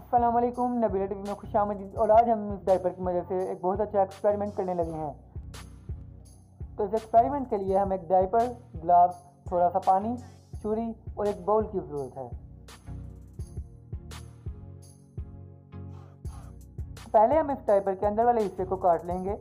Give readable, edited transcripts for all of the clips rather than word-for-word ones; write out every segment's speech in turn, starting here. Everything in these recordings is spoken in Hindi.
अस्सलाम वालेकुम, नबीला टीवी में खुशामदीद। और आज हम इस डायपर की मदद से एक बहुत अच्छा एक्सपेरिमेंट करने लगे हैं। तो इस एक्सपेरिमेंट के लिए हमें एक डायपर, ग्लास, थोड़ा सा पानी, छुरी और एक बाउल की ज़रूरत है। पहले हम इस डायपर के अंदर वाले हिस्से को काट लेंगे।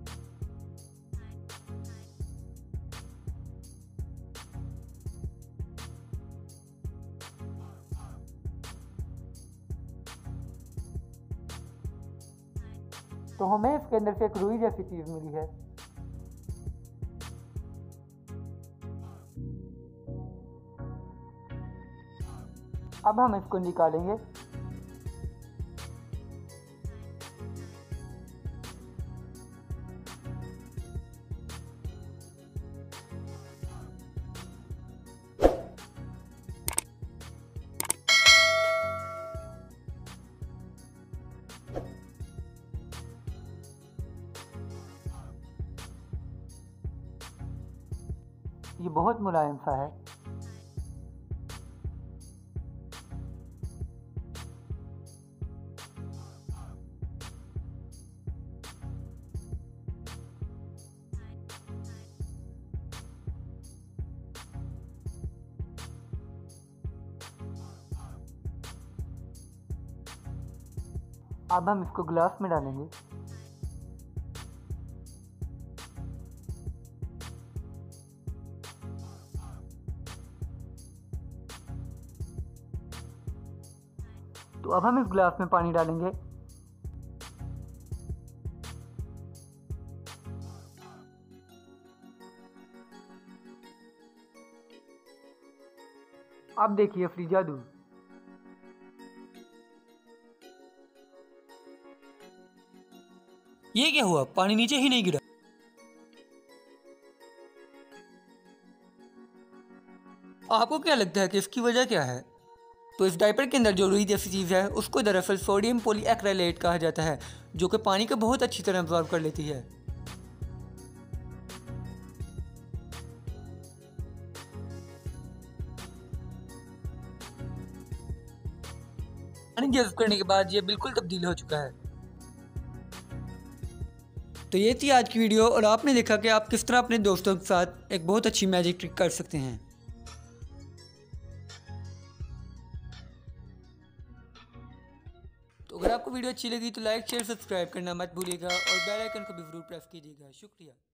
तो हमें इसके अंदर से एक रुई जैसी चीज़ मिली है। अब हम इसको निकालेंगे। ये बहुत मुलायम सा है। अब हम इसको ग्लास में डालेंगे। तो अब हम इस ग्लास में पानी डालेंगे। अब देखिए असली जादू। ये क्या हुआ? पानी नीचे ही नहीं गिरा। आपको क्या लगता है कि इसकी वजह क्या है? तो इस डायपर के अंदर जो रुई जैसी चीज़ है उसको दरअसल सोडियम पॉलीएक्रिलेट कहा जाता है, जो कि पानी को बहुत अच्छी तरह अब्जॉर्ब कर लेती है। पानी जज़्ब करने के बाद ये बिल्कुल तब्दील हो चुका है। तो ये थी आज की वीडियो, और आपने देखा कि आप किस तरह अपने दोस्तों के साथ एक बहुत अच्छी मैजिक ट्रिक कर सकते हैं। तो अगर आपको वीडियो अच्छी लगी तो लाइक शेयर सब्सक्राइब करना मत भूलिएगा और बेल आइकन को भी ज़रूर प्रेस कीजिएगा। शुक्रिया।